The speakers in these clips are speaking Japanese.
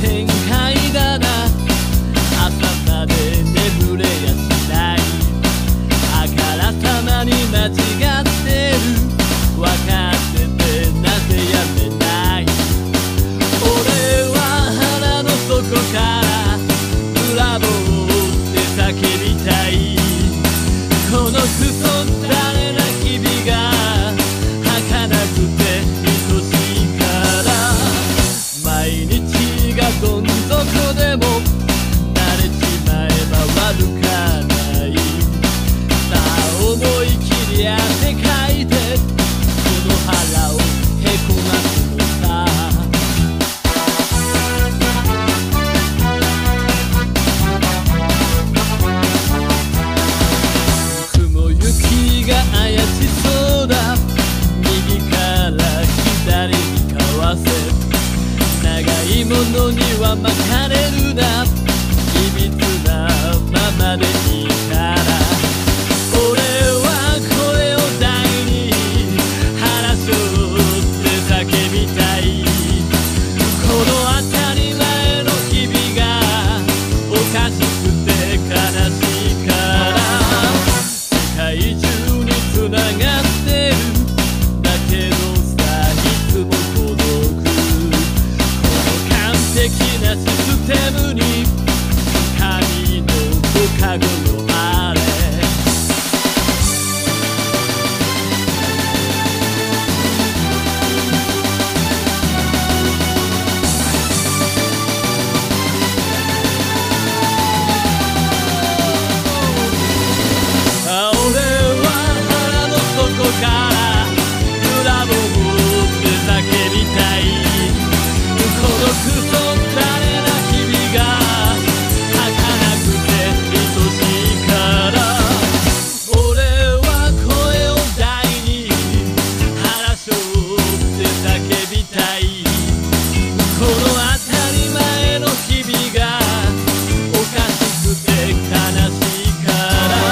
展開だな。朝まで眠れやしない。あからさまに間違ってる。分かっててなぜやめない。俺は腹の底からブラボーって叫びたい。このクソったれな日々が儚くて愛しいから。毎日がどん底でも慣れちまえば悪かない。さあ思い切り汗かいてこの腹をへこますのさ。雲行きが怪しそうだ。右から左にかわせ。長いものには巻かれるな。いびつなままでいいから。俺は声を大に腹背負って叫びたい。この当たり前の日々がおかしくて悲しいから。世界中につながってるだけどさ、いつも孤独。完璧なシステムに神のご加護よあれ。俺は腹の底からブラボーって叫びたい。このクソったれな日々が儚くて愛しいから。俺は声を大に腹背負って叫びたい。この当たり前の日々がおかしくて悲しいから。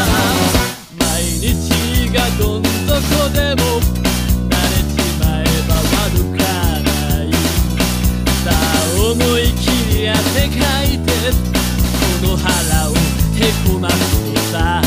毎日がどん底でも慣れちまえば悪かない。さあ思い切り汗かいてこの腹をへこますのさ。